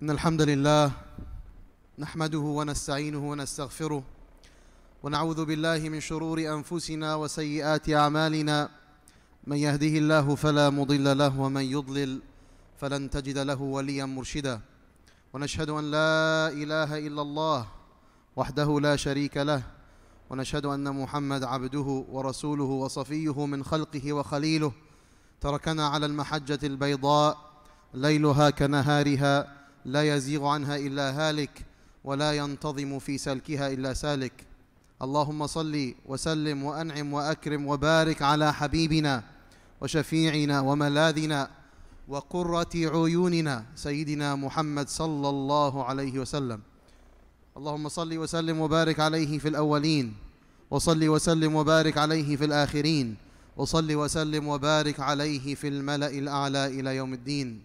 إن الحمد لله نحمده ونستعينه ونستغفره ونعوذ بالله من شرور أنفسنا وسيئات أعمالنا من يهده الله فلا مضل له ومن يضلل فلن تجد له وليا مرشدا ونشهد أن لا إله إلا الله وحده لا شريك له ونشهد أن محمد عبده ورسوله وصفيه من خلقه وخليله تركنا على المحجة البيضاء ليلها كنهارها لا يزيغ عنها إلا هالك ولا ينتظم في سلكها إلا سالك. اللهم صل وسلم وأنعم وأكرم وبارك على حبيبنا وشفيعنا وملاذنا وقرة عيوننا سيدنا محمد صلى الله عليه وسلم. اللهم صل وسلم وبارك عليه في الأولين وصل وسلم وبارك عليه في الآخرين وصل وسلم وبارك عليه في الملأ الأعلى إلى يوم الدين.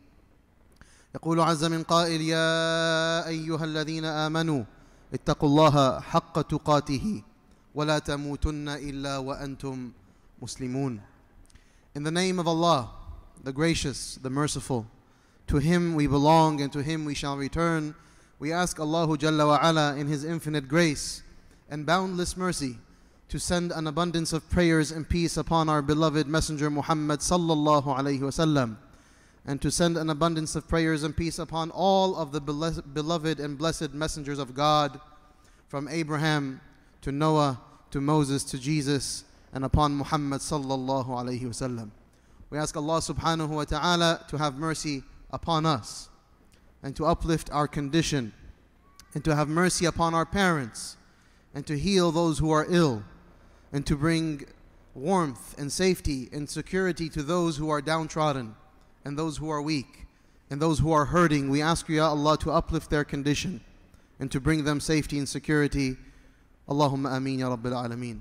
يقول عز من قائل: يا أيها الذين آمنوا اتقوا الله حق تقاته ولا تموتن إلا وأنتم مسلمون. In the name of Allah, the gracious, the merciful, to Him we belong and to Him we shall return. We ask Allahu Jalla wa Ala in His infinite grace and boundless mercy to send an abundance of prayers and peace upon our beloved Messenger Muhammad sallallahu alayhi wa sallam, and to send an abundance of prayers and peace upon all of the beloved and blessed messengers of God, from Abraham to Noah to Moses to Jesus, and upon Muhammad sallallahu alayhi wa sallam. We ask Allah subhanahu wa ta'ala to have mercy upon us and to uplift our condition and to have mercy upon our parents and to heal those who are ill and to bring warmth and safety and security to those who are downtrodden and those who are weak and those who are hurting. We ask you, Ya Allah, to uplift their condition and to bring them safety and security. Allahumma ameen ya Rabbil Alameen.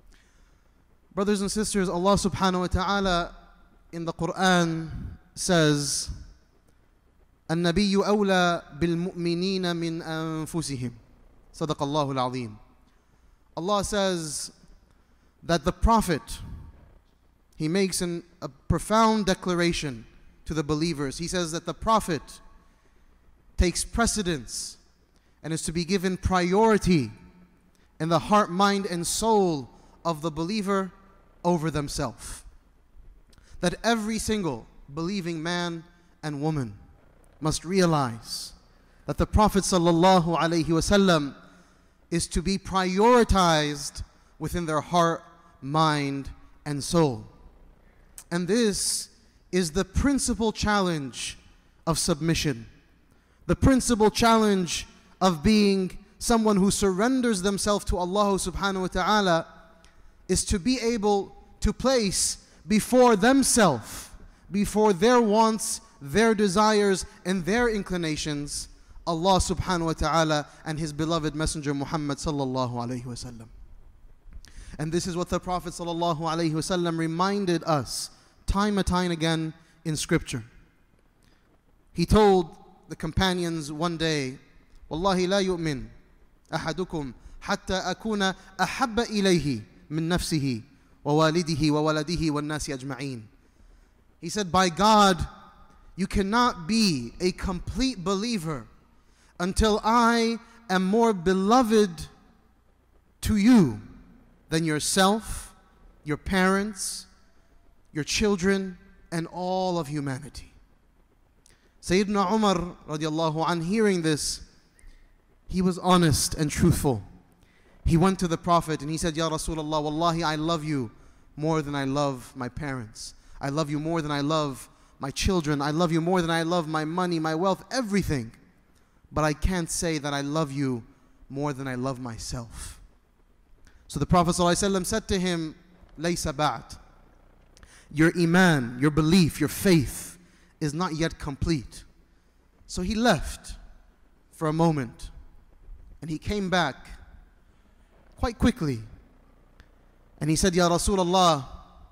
Brothers and sisters, Allah subhanahu wa ta'ala in the Quran says, النبي أولى بالمؤمنين من أنفسهم. صدق الله العظيم. Allah says that the Prophet, he makes a profound declaration to the believers. He says that the Prophet takes precedence and is to be given priority in the heart, mind, and soul of the believer over themselves. That every single believing man and woman must realize that the Prophet sallallahu alaihi wasallam is to be prioritized within their heart, mind, and soul. And this is the principal challenge of submission, the principal challenge of being someone who surrenders themselves to Allah subhanahu wa ta'ala, is to be able to place before themselves, before their wants, their desires, and their inclinations, Allah subhanahu wa ta'ala and His beloved Messenger Muhammad sallallahu alayhi wa sallam. And this is what the Prophet sallallahu alayhi wa sallam reminded us time and time again in Scripture. He told the companions one day, Wallahi la yu'min ahadukum hatta akuna ahabba ilayhi min nafsihi wa walidihi wa waladihi wa nasi ajma'in. He said, by God, you cannot be a complete believer until I am more beloved to you than yourself, your parents, your children, and all of humanity. Sayyidina Umar radiallahu anh, hearing this, he was honest and truthful. He went to the Prophet and he said, Ya Rasulullah, Wallahi, I love you more than I love my parents. I love you more than I love my children. I love you more than I love my money, my wealth, everything. But I can't say that I love you more than I love myself. So the Prophet ﷺ said to him, Laysa ba'd. Your iman, your belief, your faith is not yet complete. So he left for a moment and he came back quite quickly and he said, Ya Rasulullah,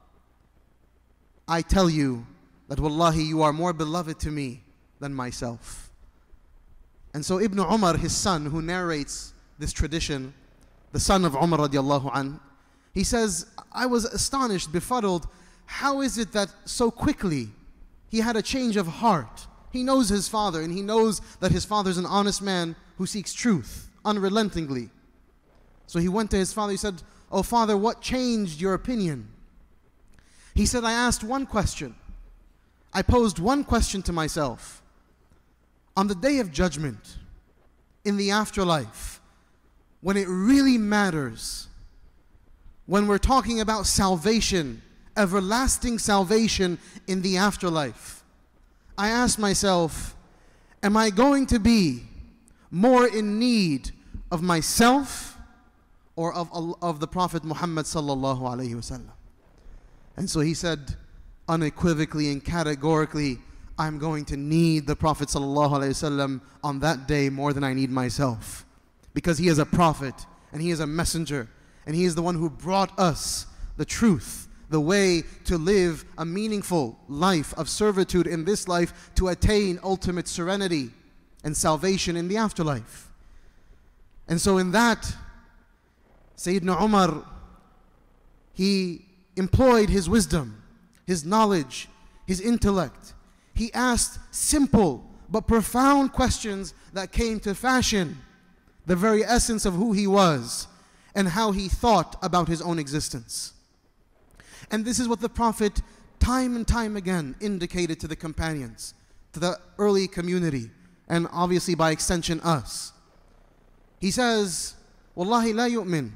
I tell you that wallahi you are more beloved to me than myself. And so Ibn Umar, his son, who narrates this tradition, the son of Umar radiallahu anh, he says, I was astonished, befuddled. How is it that so quickly he had a change of heart He knows his father, and he knows that his father is an honest man who seeks truth unrelentingly. So he went to his father. He said, "Oh father, what changed your opinion?" He said, "I asked one question. I posed one question to myself. On the day of judgment, in the afterlife, when it really matters, when we're talking about salvation, everlasting salvation in the afterlife, I asked myself, am I going to be more in need of myself or of the Prophet Muhammad sallallahu alaihi wasallam?" And so he said unequivocally and categorically, "I'm going to need the Prophet sallallahu alaihi wasallam on that day more than I need myself, because he is a prophet and he is a messenger, and he is the one who brought us the truth, the way to live a meaningful life of servitude in this life to attain ultimate serenity and salvation in the afterlife." And so in that, Sayyidina Umar, he employed his wisdom, his knowledge, his intellect. He asked simple but profound questions that came to fashion the very essence of who he was and how he thought about his own existence. And this is what the Prophet time and time again indicated to the companions, to the early community, and obviously by extension us. He says, "Wallahi la yu'min,"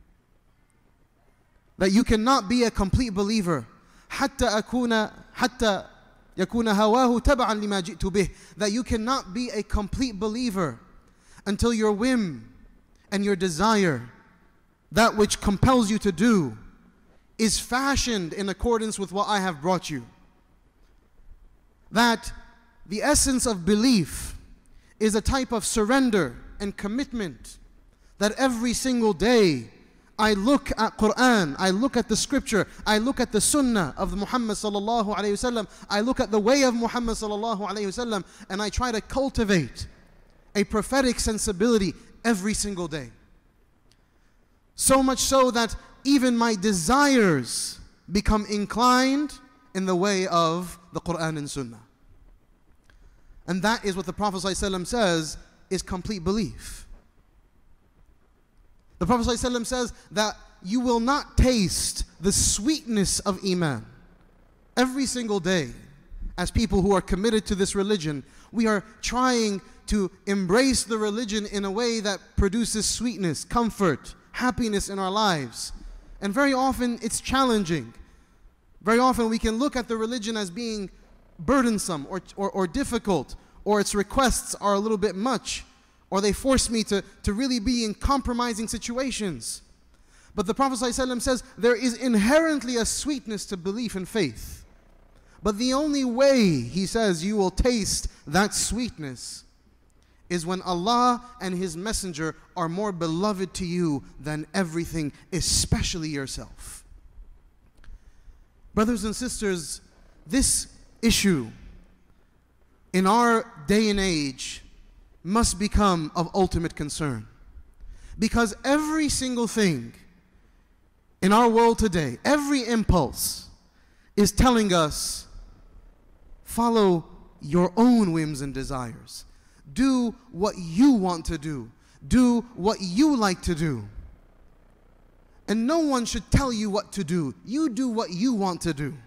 that you cannot be a complete believer حتى يكون هواه تبعا لما جئت به, that you cannot be a complete believer until your whim and your desire, that which compels you to do, is fashioned in accordance with what I have brought you. That the essence of belief is a type of surrender and commitment, that every single day I look at Quran, I look at the scripture, I look at the sunnah of Muhammad sallallahu alayhi wasallam, I look at the way of Muhammad sallallahu alayhi wasallam, and I try to cultivate a prophetic sensibility every single day. So much so that even my desires become inclined in the way of the Quran and Sunnah. And that is what the Prophet ﷺ says is complete belief. The Prophet ﷺ says that you will not taste the sweetness of Iman. Every single day, as people who are committed to this religion, we are trying to embrace the religion in a way that produces sweetness, comfort, happiness in our lives. And very often it's challenging. Very often we can look at the religion as being burdensome or difficult, or its requests are a little bit much, or they force me to really be in compromising situations. But the Prophet ﷺ says there is inherently a sweetness to belief and faith. But the only way, he says, you will taste that sweetness is when Allah and His Messenger are more beloved to you than everything, especially yourself. Brothers and sisters, this issue in our day and age must become of ultimate concern. Because every single thing in our world today, every impulse is telling us, follow your own whims and desires. Do what you want to do. Do what you like to do. And no one should tell you what to do. You do what you want to do.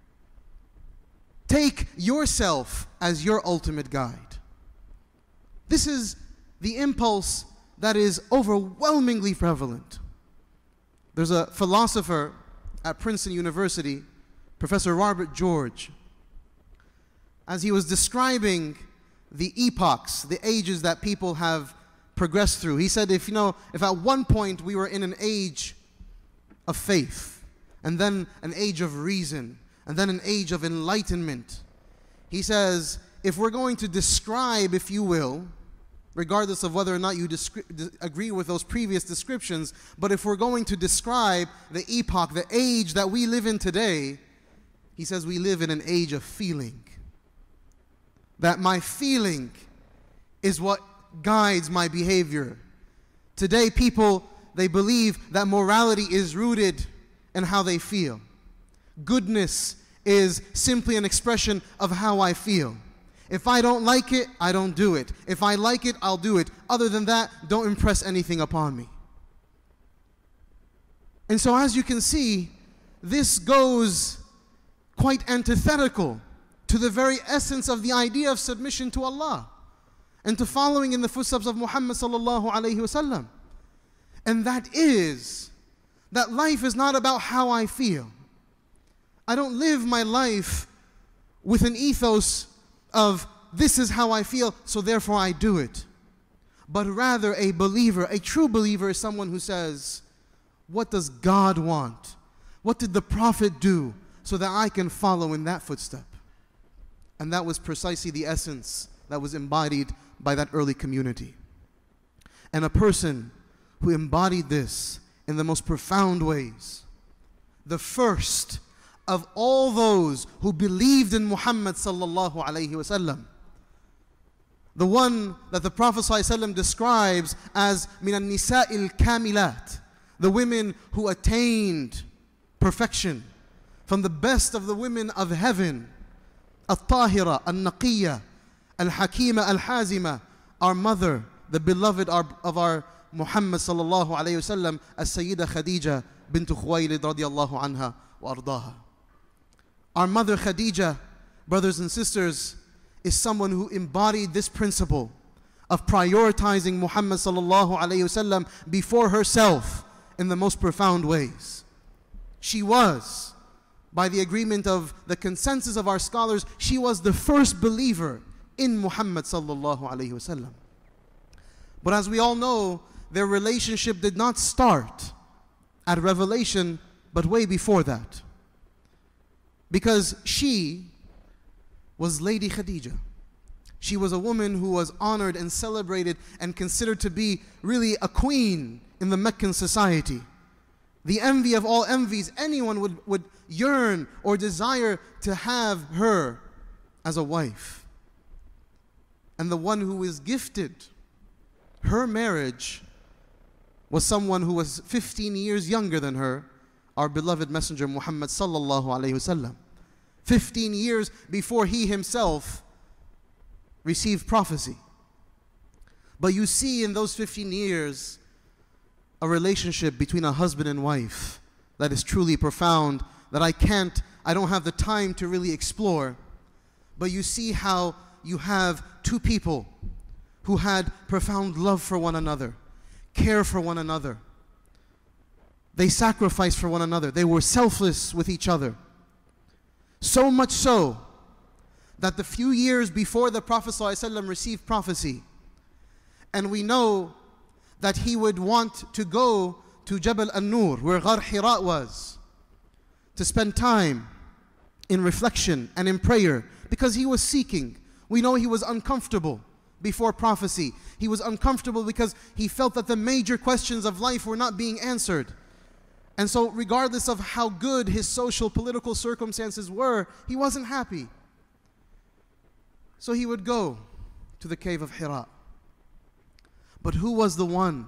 Take yourself as your ultimate guide. This is the impulse that is overwhelmingly prevalent. There's a philosopher at Princeton University, Professor Robert George. As he was describing the epochs, the ages that people have progressed through, he said, if at one point we were in an age of faith, and then an age of reason, and then an age of enlightenment, he says, if we're going to describe, if you will, regardless of whether or not you agree with those previous descriptions, but if we're going to describe the epoch, the age that we live in today, he says we live in an age of feeling. That my feeling is what guides my behavior. Today people, they believe that morality is rooted in how they feel. Goodness is simply an expression of how I feel. If I don't like it, I don't do it. If I like it, I'll do it. Other than that, don't impress anything upon me. And so as you can see, this goes quite antithetical to the very essence of the idea of submission to Allah and to following in the footsteps of Muhammad sallallahu alayhi wasallam. And that is that life is not about how I feel. I don't live my life with an ethos of this is how I feel, so therefore I do it. But rather a believer, a true believer, is someone who says, what does God want? What did the Prophet do so that I can follow in that footstep? And that was precisely the essence that was embodied by that early community. And a person who embodied this in the most profound ways, the first of all those who believed in Muhammad sallallahu alayhi wasallam, the one that the Prophet sallallahu alayhi wasallam describes as min an-nisa'il kamilat, the women who attained perfection, from the best of the women of heaven, al-tahira, al-naqiyya, al-hakima, al-hazima, our mother, the beloved of our Muhammad sallallahu alayhi wasallam, as-sayyida Khadija bint Khuwaylid radiyallahu anha wa ardaha. Our mother Khadija, brothers and sisters, is someone who embodied this principle of prioritizing Muhammad sallallahu alayhi wasallam before herself in the most profound ways. She was, by the agreement of the consensus of our scholars, she was the first believer in Muhammad sallallahu alayhi wasallam. But as we all know, their relationship did not start at revelation, but way before that. Because she was Lady Khadija. She was a woman who was honored and celebrated and considered to be really a queen in the Meccan society. The envy of all envies, anyone would yearn or desire to have her as a wife. And the one who is gifted her marriage was someone who was 15 years younger than her, our beloved Messenger Muhammad sallallahu alayhi wasallam. 15 years before he himself received prophecy. But you see in those 15 years a relationship between a husband and wife that is truly profound, that I don't have the time to really explore. But you see how you have two people who had profound love for one another, care for one another. They sacrificed for one another. They were selfless with each other. So much so that the few years before the Prophet ﷺ received prophecy, and we know that he would want to go to Jabal An-Nur, where Ghar Hira was, to spend time in reflection and in prayer, because he was seeking. We know he was uncomfortable before prophecy. He was uncomfortable because he felt that the major questions of life were not being answered. And so regardless of how good his social, political circumstances were, he wasn't happy. So he would go to the cave of Hira. But who was the one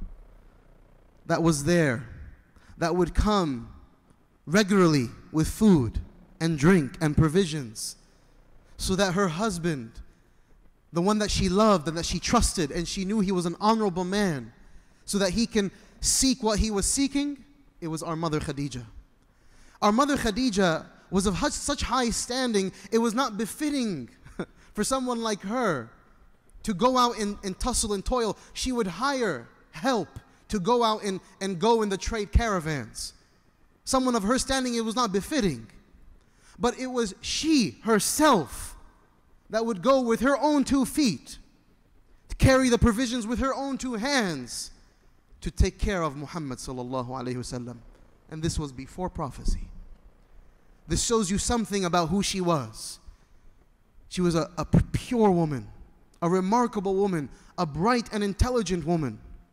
that was there, that would come regularly with food and drink and provisions, so that her husband, the one that she loved and that she trusted and she knew he was an honorable man, so that he can seek what he was seeking? It was our mother Khadija. Our mother Khadija was of such high standing, it was not befitting for someone like her to go out and tussle and toil. She would hire help to go out and go in the trade caravans. Someone of her standing, it was not befitting. But it was she herself that would go with her own 2 feet, to carry the provisions with her own 2 hands, to take care of Muhammad sallallahu alayhi wasallam. And this was before prophecy. This shows you something about who she was. She was a pure woman, a remarkable woman, a bright and intelligent woman.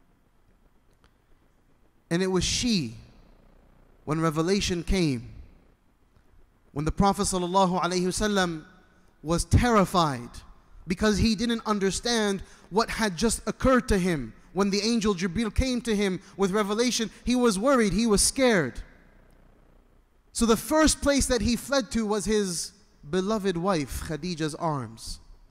And it was she, when revelation came, when the Prophet sallallahu alayhi wasallam was terrified because he didn't understand what had just occurred to him. When the angel Jibril came to him with revelation, he was worried, he was scared. So the first place that he fled to was his beloved wife, Khadija's arms.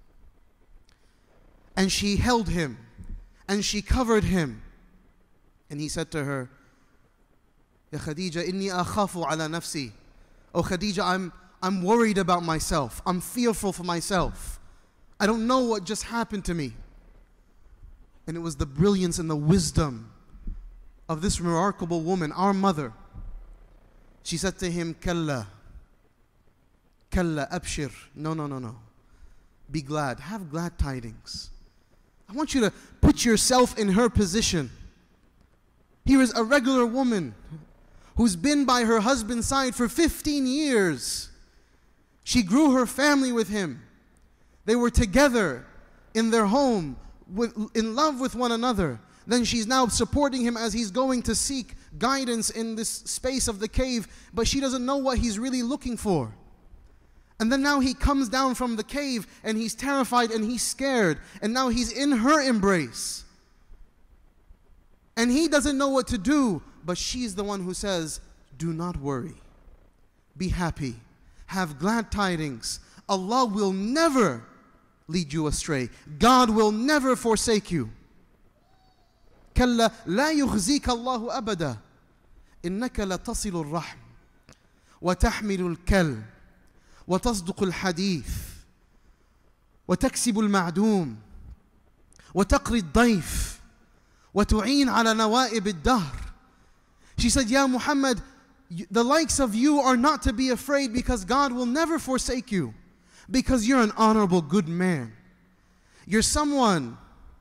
And she held him and she covered him. And he said to her, Ya Khadija, inni akhafu ala nafsi. Oh Khadija, I'm worried about myself. I'm fearful for myself. I don't know what just happened to me. And it was the brilliance and the wisdom of this remarkable woman, our mother. She said to him, Kalla, Kalla, abshir. No, no, no, no. Be glad. Have glad tidings. I want you to put yourself in her position. Here is a regular woman who's been by her husband's side for 15 years. She grew her family with him. They were together in their home, in love with one another. Then she's now supporting him as he's going to seek guidance in this space of the cave, but she doesn't know what he's really looking for. And then now he comes down from the cave and he's terrified and he's scared, and now he's in her embrace. And he doesn't know what to do, but she's the one who says, do not worry. Be happy. Have glad tidings. Allah will never lead you astray. God will never forsake you. كلا لا يخزيك الله أبدا إنك لتصل الرحم وتحمل الكل وتصدق الحديث وتكسب المعدوم وتقري الضيف وتعين على نوائب الدهر. She said, Ya Muhammad, the likes of you are not to be afraid, because God will never forsake you, because you're an honorable, good man. You're someone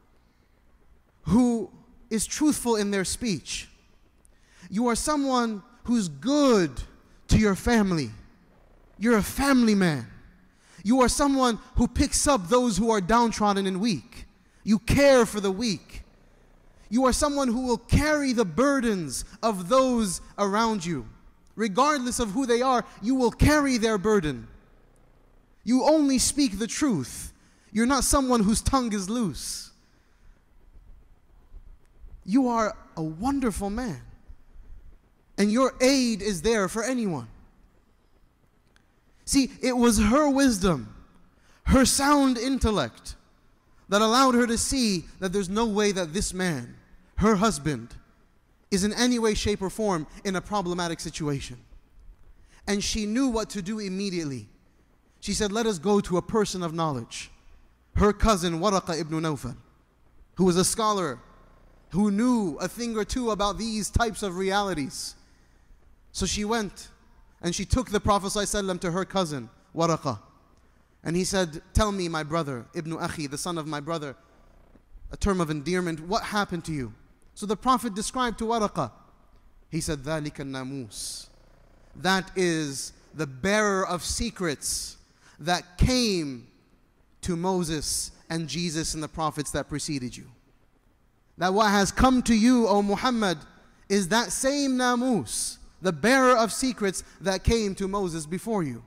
who is truthful in their speech. You are someone who's good to your family. You're a family man. You are someone who picks up those who are downtrodden and weak. You care for the weak. You are someone who will carry the burdens of those around you. Regardless of who they are, you will carry their burden. You only speak the truth. You're not someone whose tongue is loose. You are a wonderful man, and your aid is there for anyone. See, it was her wisdom, her sound intellect, that allowed her to see that there's no way that this man, her husband, is in any way, shape, or form in a problematic situation. And she knew what to do immediately. She said, let us go to a person of knowledge. Her cousin, Waraqa ibn Nawfal, who was a scholar, who knew a thing or two about these types of realities. So she went and she took the Prophet ﷺ to her cousin, Waraqa. And he said, tell me, my brother, Ibn Akhi, the son of my brother, a term of endearment, what happened to you? So the Prophet described to Waraqa. He said, ذَلِكَ النَّامُوس. That is the bearer of secrets that came to Moses and Jesus and the prophets that preceded you. That what has come to you, O Muhammad, is that same namus, the bearer of secrets that came to Moses before you.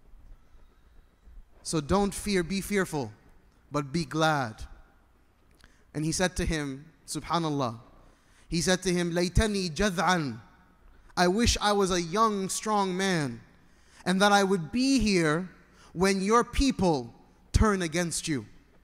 So don't fear, be fearful, but be glad. And he said to him, subhanallah, he said to him, Laytani jad'an. I wish I was a young, strong man, and that I would be here when your people turn against you.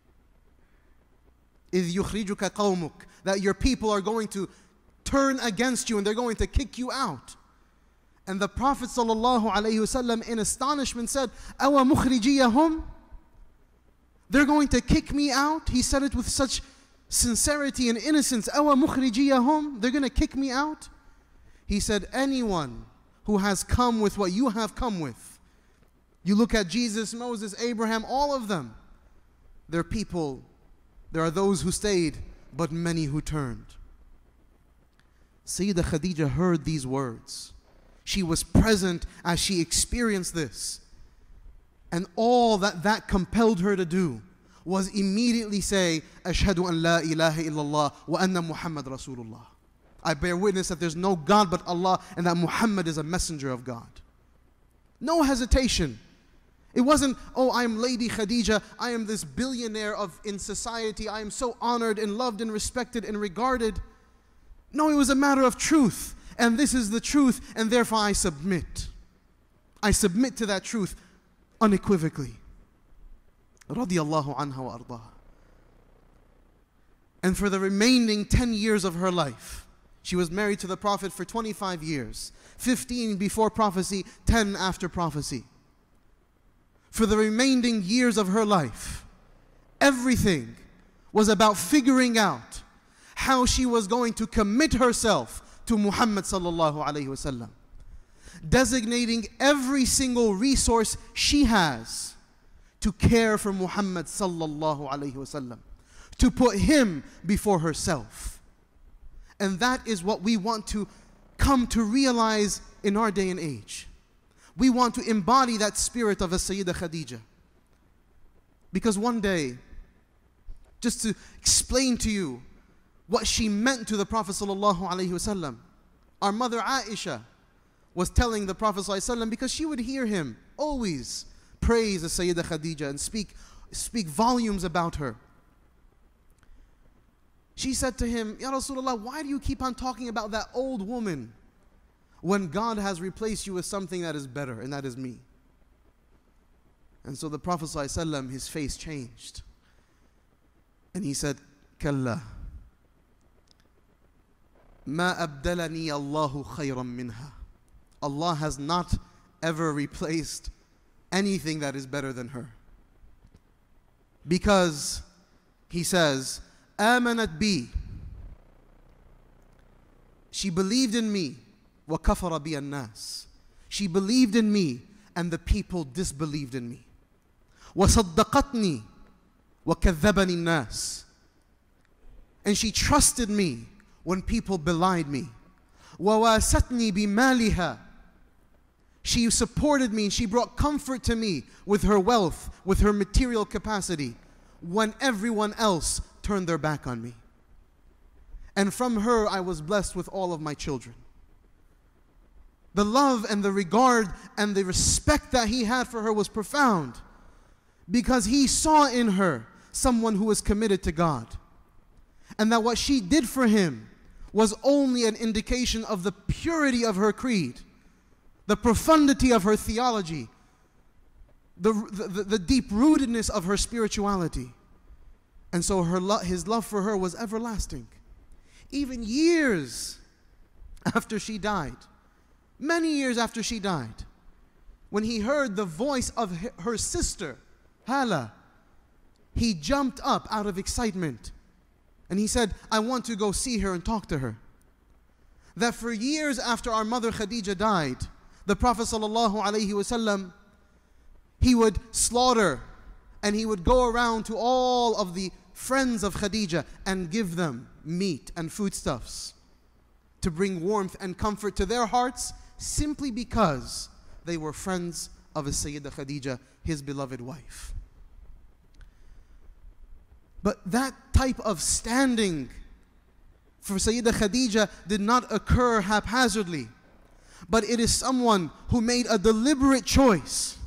إِذْ يُخْرِجُكَ قَوْمُكَ. That your people are going to turn against you and they're going to kick you out. And the Prophet ﷺ in astonishment said, أَوَ مُخْرِجِيَهُمْ. They're going to kick me out? He said it with such sincerity and innocence. أَوَ مُخْرِجِيَهُمْ. They're going to kick me out? He said, anyone who has come with what you have come with. You look at Jesus, Moses, Abraham, all of them. They're people. There are those who stayed, but many who turned. Sayyidah Khadija heard these words. She was present as she experienced this. And all that compelled her to do was immediately say, Ashhadu an la ilaha illallah wa anna Muhammad Rasulullah. I bear witness that there's no God but Allah and that Muhammad is a messenger of God. No hesitation. It wasn't, oh, I am Lady Khadija, I am this billionaire in society, I am so honored and loved and respected and regarded. No, it was a matter of truth. And this is the truth, and therefore I submit. I submit to that truth unequivocally. Radiyallahu anha wa ardaha. And for the remaining 10 years of her life, she was married to the Prophet for 25 years, 15 before prophecy, 10 after prophecy. For the remaining years of her life, everything was about figuring out how she was going to commit herself to Muhammad sallallahu alaihi wasallam, designating every single resource she has to care for Muhammad sallallahu alaihi wasallam, to put him before herself. And that is what we want to come to realize in our day and age. We want to embody that spirit of a Sayyidah Khadija. Because one day, just to explain to you what she meant to the Prophet sallallahu alaihi wasallam, our mother Aisha was telling the Prophet sallallahu alaihi wasallam, because she would hear him always praise the Sayyidah Khadija and speak volumes about her. She said to him, Ya Rasulullah, why do you keep on talking about that old woman when God has replaced you with something that is better, and that is me? And so the Prophet ﷺ, his face changed. And he said, Kalla, ma abdalani Allahu khayran minha. Allah has not ever replaced anything that is better than her. Because, he says, آمنت بي, she believed in me, وكفر بي الناس, she believed in me and the people disbelieved in me. وصدقتني وكذبني الناس, and she trusted me when people belied me. وواسطني بمالها, she supported me and she brought comfort to me with her wealth, with her material capacity, when everyone else turned their back on me. And from her I was blessed with all of my children. The love and the regard and the respect that he had for her was profound, because he saw in her someone who was committed to God, and that what she did for him was only an indication of the purity of her creed, the profundity of her theology, the deep rootedness of her spirituality. And so his love for her was everlasting. Even years after she died, many years after she died, when he heard the voice of her sister, Hala, he jumped up out of excitement. And he said, I want to go see her and talk to her. That for years after our mother Khadija died, the Prophet ﷺ, he would slaughter and he would go around to all of the friends of Khadija and give them meat and foodstuffs to bring warmth and comfort to their hearts, simply because they were friends of his Sayyidah Khadija, his beloved wife. But that type of standing for Sayyidah Khadija did not occur haphazardly, but it is someone who made a deliberate choice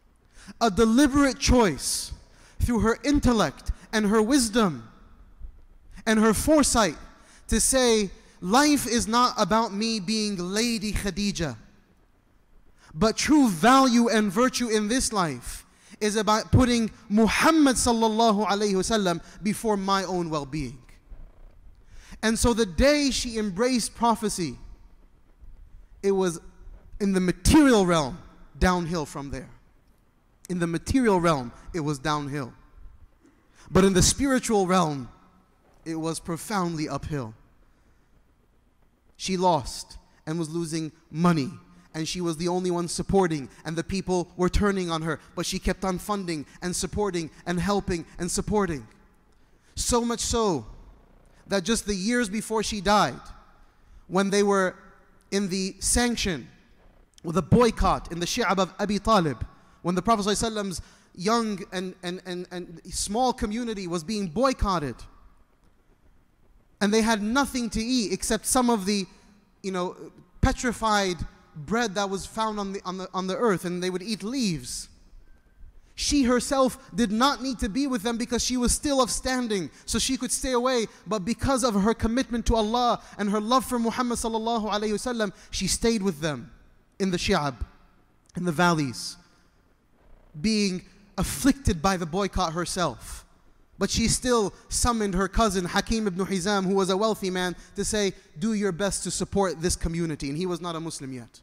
through her intellect and her wisdom and her foresight to say, life is not about me being Lady Khadija, but true value and virtue in this life is about putting Muhammad sallallahu alayhi wasallam before my own well-being. And so the day she embraced prophecy, it was in the material realm, downhill from there. In the material realm, it was downhill. But in the spiritual realm, it was profoundly uphill. She lost and was losing money, and she was the only one supporting, and the people were turning on her, but she kept on funding and supporting and helping and supporting. So much so that just the years before she died, when they were in the sanction with a boycott in the Shi'ab of Abi Talib, when the Prophet ﷺ's young and small community was being boycotted, and they had nothing to eat except some of the, petrified bread that was found on the earth, and they would eat leaves. She herself did not need to be with them because she was still of standing, so she could stay away. But because of her commitment to Allah and her love for Muhammad sallallahu alaihi wasallam, she stayed with them in the Shi'ab, in the valleys, being afflicted by the boycott herself, But she still summoned her cousin Hakim ibn Hizam, who was a wealthy man, to say, do your best to support this community. And he was not a Muslim yet.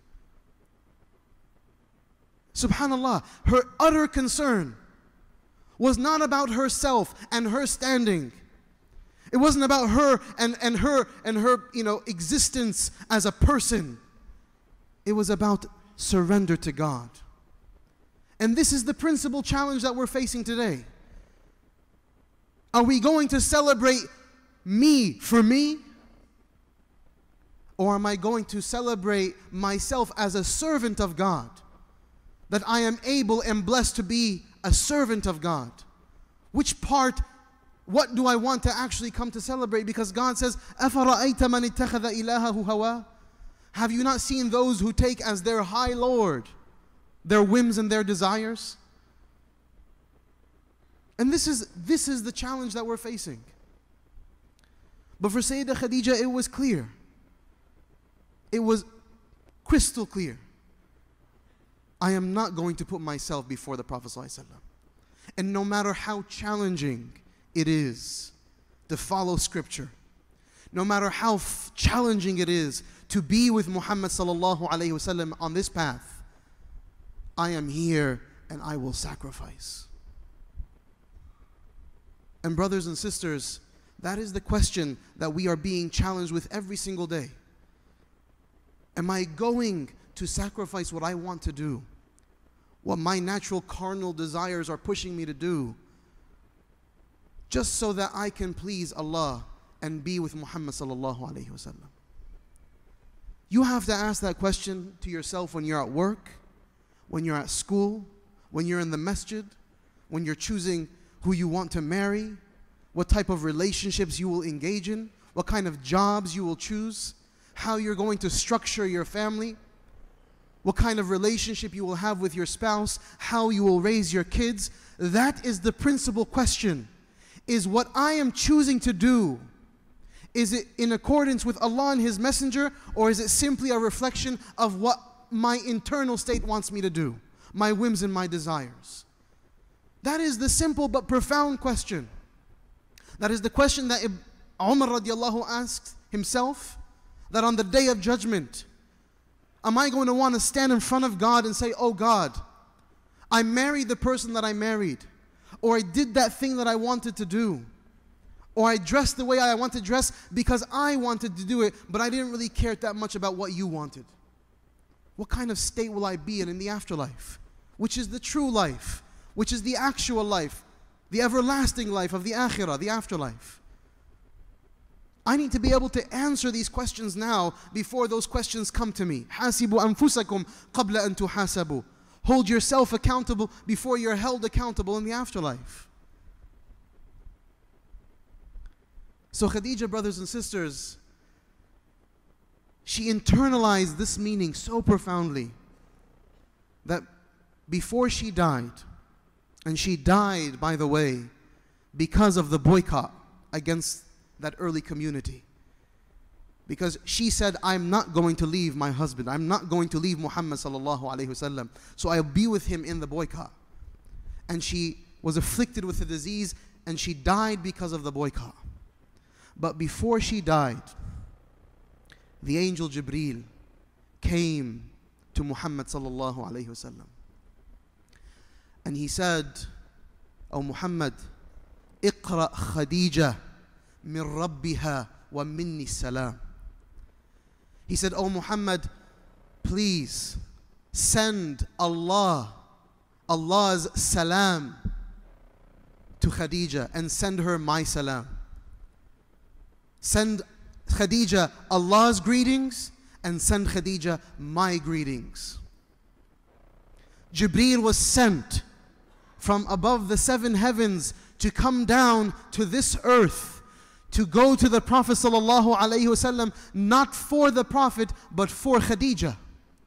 Subhanallah, her utter concern was not about herself and her standing. It wasn't about her and her existence as a person. It was about surrender to God. And this is the principal challenge that we're facing today. Are we going to celebrate me for me? Or am I going to celebrate myself as a servant of God? That I am able and blessed to be a servant of God. Which part, what do I want to actually come to celebrate? Because God says, أَفَرَأَيْتَ مَنِ اتَّخَذَ إِلَهَهُ هَوَاهُ. Have you not seen those who take as their high Lord their whims and their desires? And this is the challenge that we're facing. But for Sayyidah Khadija, it was clear. It was crystal clear. I am not going to put myself before the Prophet ﷺ. And no matter how challenging it is to follow scripture, no matter how challenging it is to be with Muhammad sallallahu alayhi wasallam on this path, I am here and I will sacrifice. And brothers and sisters, that is the question that we are being challenged with every single day. Am I going to sacrifice what I want to do, what my natural carnal desires are pushing me to do, just so that I can please Allah and be with Muhammad sallallahu alayhi wasallam? You have to ask that question to yourself when you're at work, when you're at school, when you're in the masjid, when you're choosing who you want to marry, what type of relationships you will engage in, what kind of jobs you will choose, how you're going to structure your family, what kind of relationship you will have with your spouse, how you will raise your kids. That is the principal question. Is what I am choosing to do, is it in accordance with Allah and His Messenger, or is it simply a reflection of what my internal state wants me to do, my whims and my desires? That is the simple but profound question. That is the question that Umar radiallahu asked himself, that on the day of judgment, am I going to want to stand in front of God and say, oh God, I married the person that I married, or I did that thing that I wanted to do, or I dressed the way I want to dress because I wanted to do it, but I didn't really care that much about what you wanted. What kind of state will I be in the afterlife? Which is the true life, which is the actual life, the everlasting life of the akhirah, the afterlife. I need to be able to answer these questions now before those questions come to me. حَاسِبُوا أَنفُسَكُمْ قَبْلَ أَن تُحَاسَبُوا. Hold yourself accountable before you're held accountable in the afterlife. So Khadija, brothers and sisters, she internalized this meaning so profoundly that before she died, and she died, by the way, because of the boycott against that early community. Because she said, I'm not going to leave my husband. I'm not going to leave Muhammad sallallahu alayhi wasallam. So I'll be with him in the boycott. And she was afflicted with a disease and she died because of the boycott. But before she died, the angel Jibreel came to Muhammad sallallahu alayhi wasallam. And he said, O Muhammad, اقرأ Khadija min rabbiha wa minni salam. He said, O Muhammad, please send Allah's salam to Khadija and send her my salam. Send Khadija Allah's greetings and send Khadija my greetings. Jibreel was sent from above the 7 heavens to come down to this earth, to go to the Prophet sallallahu alaihi wasallam, not for the Prophet but for Khadija,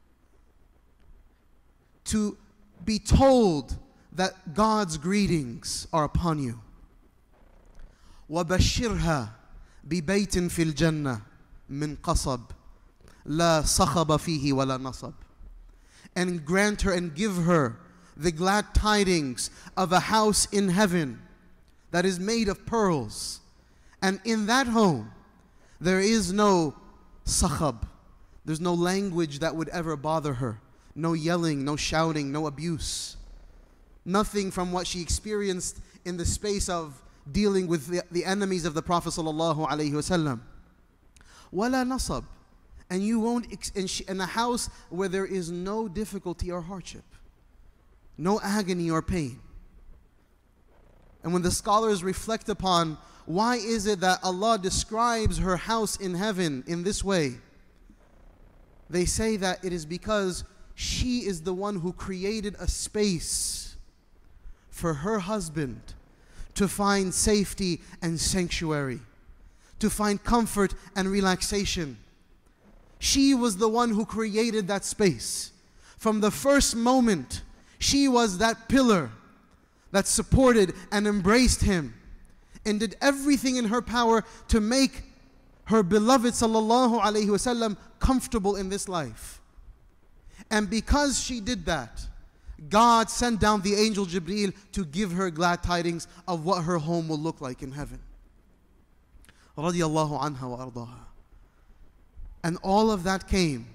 to be told that God's greetings are upon you. وَبَشِّرْهَا بِبَيْتٍ فِي الْجَنَّةِ مِنْ قَصَبٍ لَا صَخَبَ فِيهِ وَلَا نَصَبٍ. And grant her and give her the glad tidings of a house in heaven that is made of pearls. And in that home, there is no sakhab. There's no language that would ever bother her. No yelling, no shouting, no abuse. Nothing from what she experienced in the space of dealing with the enemies of the Prophet sallallahu alaihi wasallam. Wala nasab. And you won't, in a house where there is no difficulty or hardship, no agony or pain. And when the scholars reflect upon why is it that Allah describes her house in heaven in this way, they say that it is because she is the one who created a space for her husband to find safety and sanctuary, to find comfort and relaxation. She was the one who created that space. From the first moment, she was that pillar that supported and embraced him and did everything in her power to make her beloved sallallahu alaihi wasallam comfortable in this life. And because she did that, God sent down the angel Jibreel to give her glad tidings of what her home will look like in heaven. Radiyallahu anha wa ardaha. And all of that came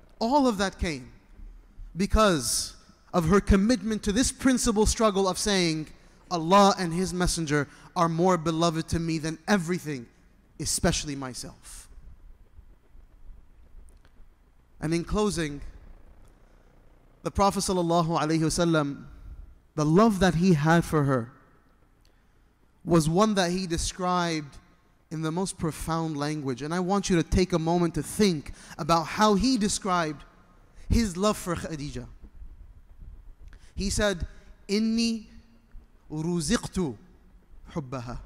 because of her commitment to this principal struggle of saying, Allah and His Messenger are more beloved to me than everything, especially myself. And in closing, the Prophet ﷺ, the love that he had for her was one that he described in the most profound language. And I want you to take a moment to think about how he described his love for Khadija. He said, "Inni ruziqtu hubbaha."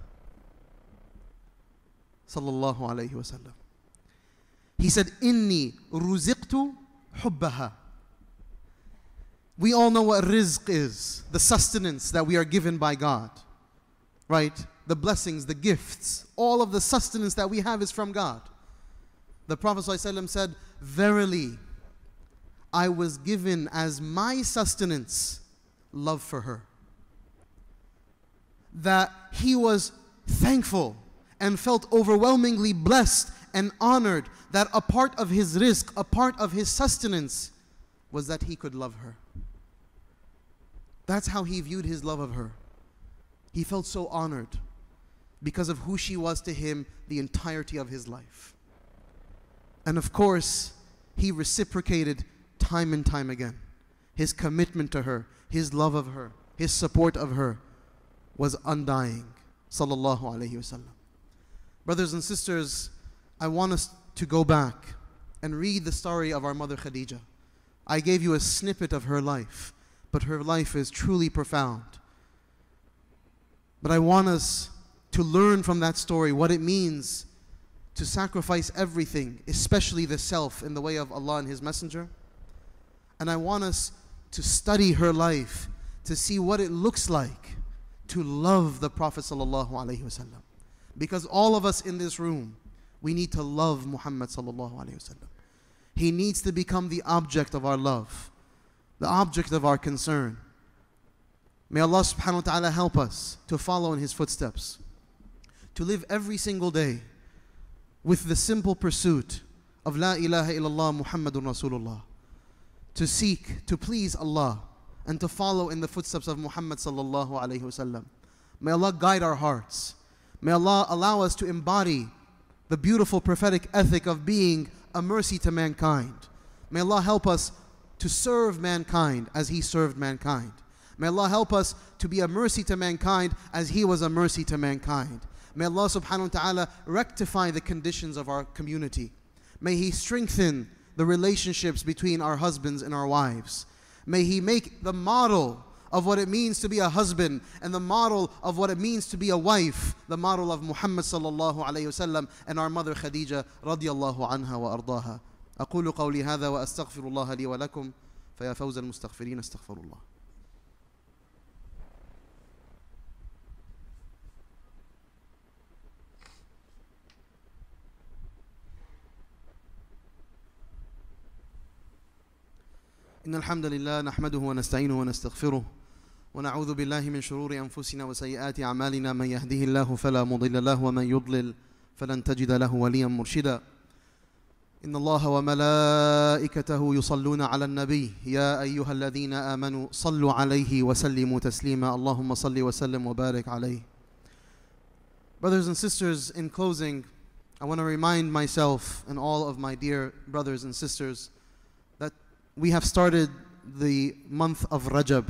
Sallallahu alayhi wa sallam. He said, "Inni ruziqtu hubbaha." We all know what rizq is, the sustenance that we are given by God, right? The blessings, the gifts, all of the sustenance that we have is from God. The Prophet ﷺ said, "Verily, I was given as my sustenance love for her." That he was thankful and felt overwhelmingly blessed and honored that a part of his rizq, a part of his sustenance was that he could love her. That's how he viewed his love of her. He felt so honored because of who she was to him the entirety of his life. And of course, he reciprocated time and time again. His commitment to her, his love of her, his support of her was undying. Sallallahu alayhi wasallam. Brothers and sisters, I want us to go back and read the story of our mother Khadija. I gave you a snippet of her life, but her life is truly profound. But I want us to learn from that story what it means to sacrifice everything, especially the self, in the way of Allah and His Messenger. And I want us to study her life to see what it looks like to love the Prophet sallallahu alaihi wasallam. Because all of us in this room, we need to love Muhammad sallallahu alaihi wasallam. He needs to become the object of our love, the object of our concern. May Allah subhanahu wa ta'ala help us to follow in His footsteps, to live every single day with the simple pursuit of La ilaha illallah Muhammadun Rasulullah, to seek to please Allah and to follow in the footsteps of Muhammad sallallahu alaihi wasallam. May Allah guide our hearts. May Allah allow us to embody the beautiful prophetic ethic of being a mercy to mankind. May Allah help us to serve mankind as He served mankind. May Allah help us to be a mercy to mankind as He was a mercy to mankind. May Allah subhanahu wa ta'ala rectify the conditions of our community. May He strengthen the relationships between our husbands and our wives. May He make the model of what it means to be a husband and the model of what it means to be a wife, the model of Muhammad sallallahu alayhi wasallam and our mother Khadija radiyallahu anha wa ardaha. أقول قولي هذا وأستغفر الله لي ولكم فيا فوز المستغفرين استغفر الله. إن الحمد لله نحمده ونستعينه ونستغفره ونعوذ بالله من شرور أنفسنا وسيئات أعمالنا من يهده الله فلا مضل له ومن يضلل فلن تجد له وليا مرشدا إن الله وملائكته يصلون على النبي يا أيها الذين آمنوا صلوا عليه وسلموا تسليما اللهم صل وسلم وبارك عليه. Brothers and sisters, in closing, I want to remind myself and all of my dear brothers and sisters that we have started the month of Rajab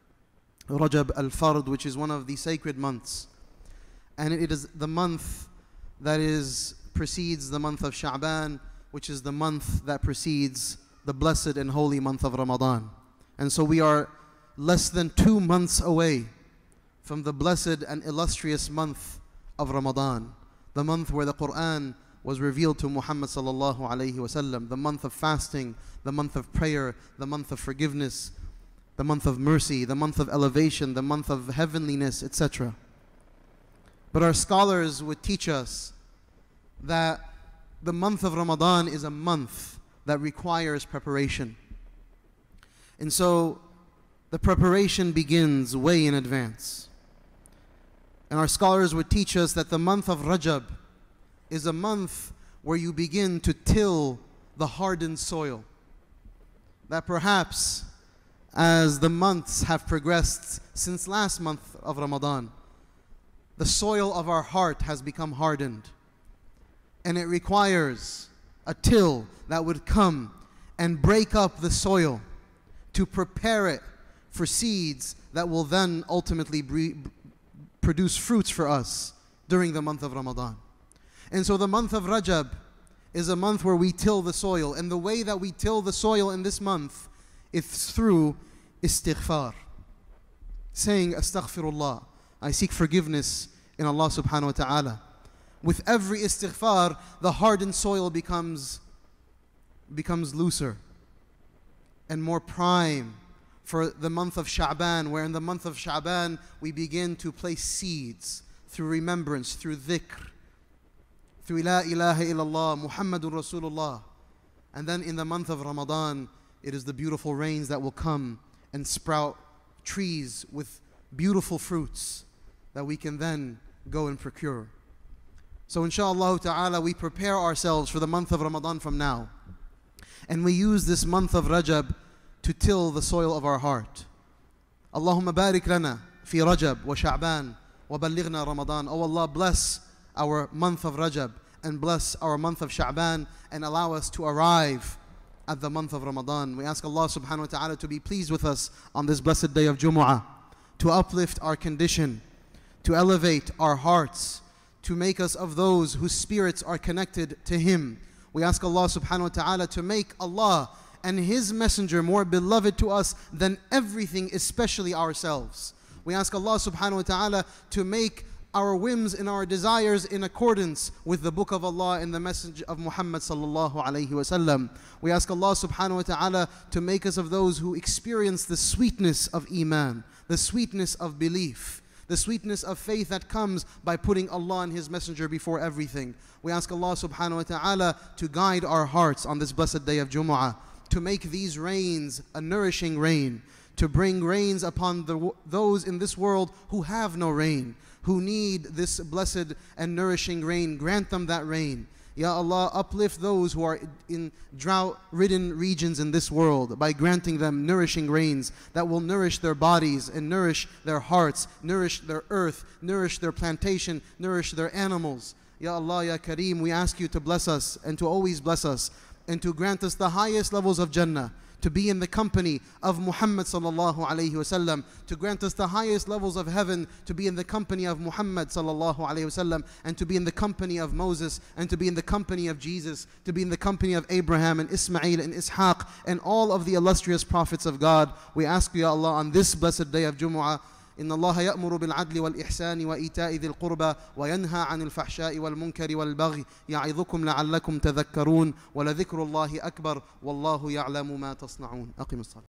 al-Fard, which is one of the sacred months. And it is the month that precedes the month of Sha'ban, which is the month that precedes the blessed and holy month of Ramadan. And so we are less than 2 months away from the blessed and illustrious month of Ramadan, the month where the Quran was revealed to Muhammad sallallahu alayhi wasallam, the month of fasting, the month of prayer, the month of forgiveness, the month of mercy, the month of elevation, the month of heavenliness, etc. But our scholars would teach us that the month of Ramadan is a month that requires preparation. And so the preparation begins way in advance. And our scholars would teach us that the month of Rajab is a month where you begin to till the hardened soil. That perhaps as the months have progressed since last month of Ramadan, the soil of our heart has become hardened. And it requires a till that would come and break up the soil to prepare it for seeds that will then ultimately produce fruits for us during the month of Ramadan. And so the month of Rajab is a month where we till the soil. And the way that we till the soil in this month is through istighfar. Saying astaghfirullah. I seek forgiveness in Allah subhanahu wa ta'ala. With every istighfar, the hardened soil becomes looser and more prime for the month of Sha'ban, where in the month of Sha'ban we begin to place seeds through remembrance, through dhikr, through La ilaha illallah, Muhammadur Rasulullah. And then in the month of Ramadan, it is the beautiful rains that will come and sprout trees with beautiful fruits that we can then go and procure. So inshallah ta'ala, we prepare ourselves for the month of Ramadan from now. And we use this month of Rajab to till the soil of our heart. Allahumma barik lana fi Rajab wa Sha'ban wa ballighna Ramadan. Oh Allah, bless our month of Rajab and bless our month of Sha'ban and allow us to arrive at the month of Ramadan. We ask Allah subhanahu wa ta'ala to be pleased with us on this blessed day of Jumu'ah, to uplift our condition, to elevate our hearts, to make us of those whose spirits are connected to Him. We ask Allah subhanahu wa ta'ala to make Allah and His messenger more beloved to us than everything, especially ourselves. We ask Allah subhanahu wa ta'ala to make our whims and our desires in accordance with the book of Allah and the message of Muhammad sallallahu alayhi wa sallam. We ask Allah subhanahu wa ta'ala to make us of those who experience the sweetness of Iman, the sweetness of belief, the sweetness of faith that comes by putting Allah and His messenger before everything. We ask Allah subhanahu wa ta'ala to guide our hearts on this blessed day of Jumu'ah, to make these rains a nourishing rain, to bring rains upon those in this world who have no rain, who need this blessed and nourishing rain. Grant them that rain. Ya Allah, uplift those who are in drought-ridden regions in this world by granting them nourishing rains that will nourish their bodies and nourish their hearts, nourish their earth, nourish their plantation, nourish their animals. Ya Allah, Ya Kareem, we ask You to bless us and to always bless us and to grant us the highest levels of Jannah, to be in the company of Muhammad sallallahu alayhi wasallam, to grant us the highest levels of heaven, to be in the company of Muhammad sallallahu alayhi wasallam, and to be in the company of Moses, and to be in the company of Jesus, to be in the company of Abraham and Ismail and Ishaq and all of the illustrious prophets of God. We ask You, Ya Allah, on this blessed day of Jumu'ah, إن الله يأمر بالعدل والإحسان وإيتاء ذي القربى وينهى عن الفحشاء والمنكر والبغي يعظكم لعلكم تذكرون ولذكر الله أكبر والله يعلم ما تصنعون. أقم الصلاة.